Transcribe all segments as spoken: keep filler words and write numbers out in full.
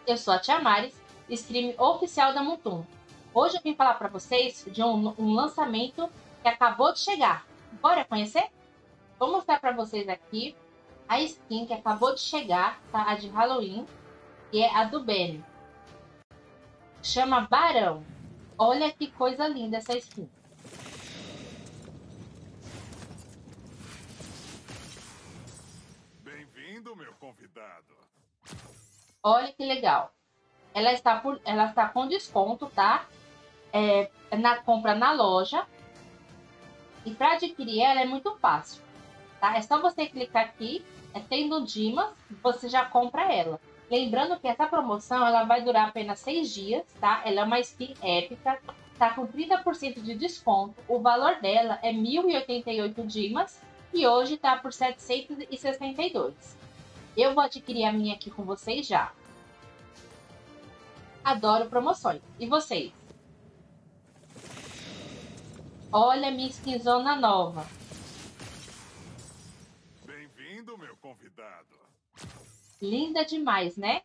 Eu sou a Tia Maris, stream oficial da Montum. Hoje eu vim falar para vocês de um, um lançamento que acabou de chegar. Bora conhecer? Vou mostrar para vocês aqui a skin que acabou de chegar, tá? A de Halloween, que é a do Benny. Chama Barão. Olha que coisa linda essa skin. Bem-vindo, meu convidado. Olha que legal. Ela está, por, ela está com desconto, tá? É, na compra na loja. E para adquirir ela é muito fácil, tá? É só você clicar aqui, é, tendo Dimas, você já compra ela. Lembrando que essa promoção ela vai durar apenas seis dias, tá? Ela é uma skin épica, tá com trinta por cento de desconto. O valor dela é mil e oitenta e oito Dimas e hoje tá por setecentos e sessenta e dois. Eu vou adquirir a minha aqui com vocês já. Adoro promoções. E vocês? Olha a minha skinzona nova. Bem-vindo, meu convidado. Linda demais, né?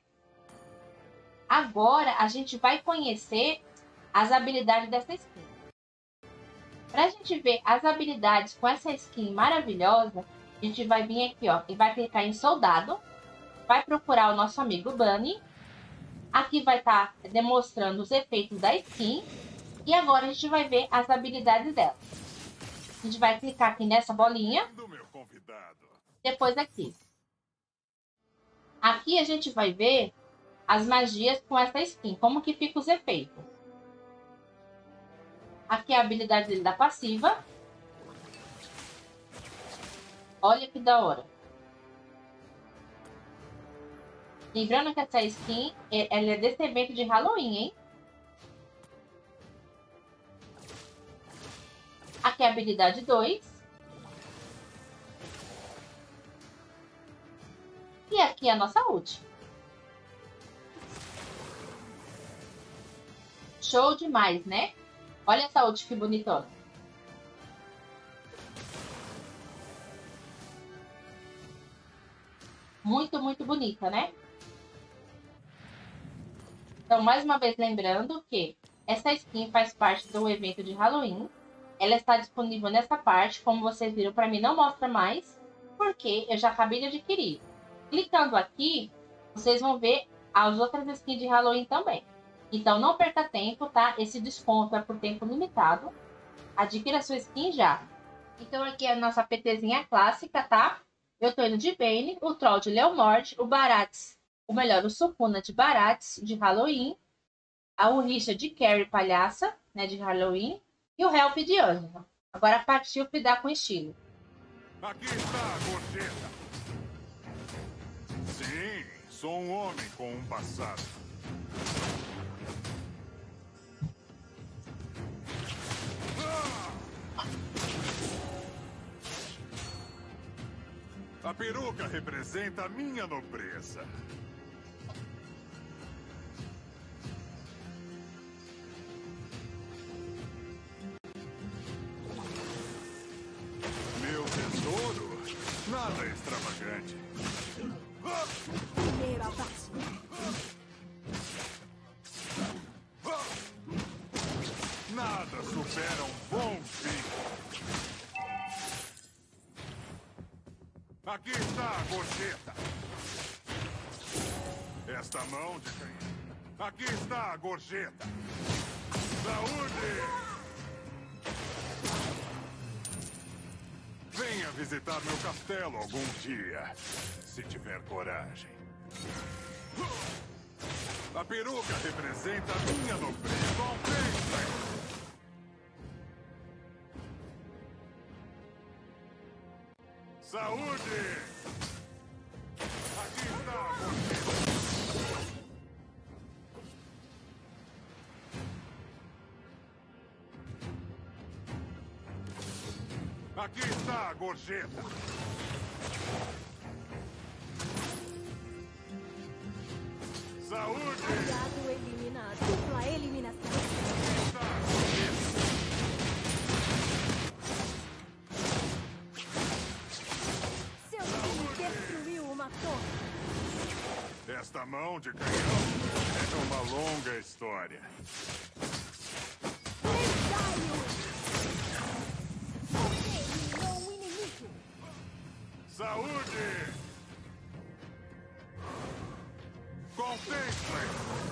Agora a gente vai conhecer as habilidades dessa skin. Para a gente ver as habilidades com essa skin maravilhosa, a gente vai vir aqui, ó, e vai clicar em soldado, vai procurar o nosso amigo Bunny. Aqui vai estar tá demonstrando os efeitos da skin. E agora a gente vai ver as habilidades dela. A gente vai clicar aqui nessa bolinha. Depois aqui. Aqui a gente vai ver as magias com essa skin. Como que fica os efeitos. Aqui é a habilidade dele da passiva. Olha que da hora. Lembrando que essa skin ela é desse evento de Halloween, hein? Aqui é a habilidade dois. E aqui é a nossa ult. Show demais, né? Olha essa ult que bonitona. Muito, muito bonita, né? Então, mais uma vez lembrando que essa skin faz parte do evento de Halloween. Ela está disponível nessa parte, como vocês viram, para mim não mostra mais, porque eu já acabei de adquirir. Clicando aqui, vocês vão ver as outras skins de Halloween também. Então não perca tempo, tá? Esse desconto é por tempo limitado. Adquira sua skin já. Então aqui é a nossa PTzinha clássica, tá? Eu tô indo de Benny, o Troll de Leomord, o Barates, o melhor, o Sukuna de Barates, de Halloween, a Urisha de Carrie Palhaça, né, de Halloween, e o Help de Ângela. Agora partiu cuidar com estilo. Aqui está a gorjeta. Sim, sou um homem com um passado. A peruca representa a minha nobreza. Nada extravagante. Primeiro abraço. Nada supera um bom fim. Aqui está a gorjeta. Esta mão de canhão. Aqui está a gorjeta. Saúde! Venha visitar meu castelo algum dia, se tiver coragem. A peruca representa a minha nobreza. Compensa! Saúde! Aqui está a gorjeta. Aqui está a gorjeta. Saúde! Aliado eliminado. Dupla eliminação. Está a gorjeta. Seu time destruiu uma torre. Esta mão de canhão da história. Você eliminou um inimigo. Saúde! Contemplem!